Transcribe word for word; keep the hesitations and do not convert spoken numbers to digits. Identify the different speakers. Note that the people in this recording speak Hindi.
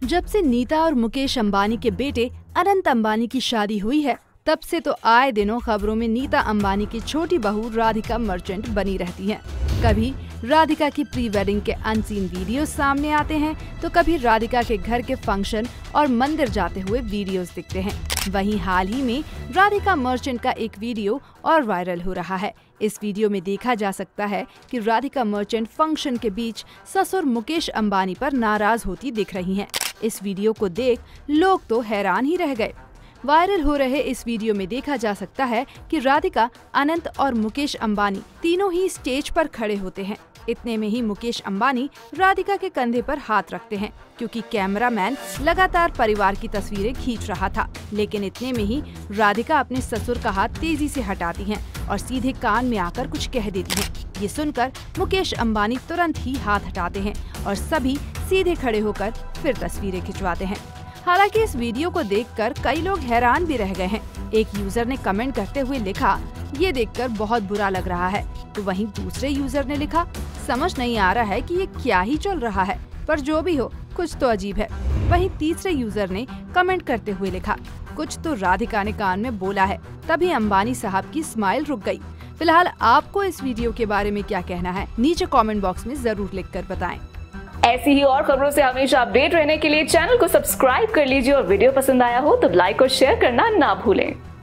Speaker 1: जब से नीता और मुकेश अंबानी के बेटे अनंत अंबानी की शादी हुई है, तब से तो आए दिनों खबरों में नीता अंबानी की छोटी बहू राधिका मर्चेंट बनी रहती हैं। कभी राधिका की प्री वेडिंग के अनसीन वीडियोस सामने आते हैं, तो कभी राधिका के घर के फंक्शन और मंदिर जाते हुए वीडियोस दिखते हैं। वहीं हाल ही में राधिका मर्चेंट का एक वीडियो और वायरल हो रहा है। इस वीडियो में देखा जा सकता है कि राधिका मर्चेंट फंक्शन के बीच ससुर मुकेश अंबानी पर नाराज होती दिख रही हैं। इस वीडियो को देख लोग तो हैरान ही रह गए। वायरल हो रहे इस वीडियो में देखा जा सकता है कि राधिका, अनंत और मुकेश अंबानी तीनों ही स्टेज पर खड़े होते हैं। इतने में ही मुकेश अंबानी राधिका के कंधे पर हाथ रखते हैं, क्योंकि कैमरामैन लगातार परिवार की तस्वीरें खींच रहा था। लेकिन इतने में ही राधिका अपने ससुर का हाथ तेजी से हटाती हैं और सीधे कान में आकर कुछ कह देती हैं। ये सुनकर मुकेश अंबानी तुरंत ही हाथ हटाते हैं और सभी सीधे खड़े होकर फिर तस्वीरें खिंचवाते हैं। हालांकि इस वीडियो को देखकर कई लोग हैरान भी रह गए हैं। एक यूजर ने कमेंट करते हुए लिखा, ये देखकर बहुत बुरा लग रहा है। तो वहीं दूसरे यूजर ने लिखा, समझ नहीं आ रहा है कि ये क्या ही चल रहा है, पर जो भी हो कुछ तो अजीब है। वहीं तीसरे यूजर ने कमेंट करते हुए लिखा, कुछ तो राधिका ने कान में बोला है। तभी अंबानी साहब की स्माइल रुक गई। फिलहाल आपको इस वीडियो के बारे में क्या कहना है, नीचे कमेंट बॉक्स में जरूर लिखकर बताएं।
Speaker 2: ऐसी ही और खबरों से हमेशा अपडेट रहने के लिए चैनल को सब्सक्राइब कर लीजिए और वीडियो पसंद आया हो तो लाइक और शेयर करना ना भूलें।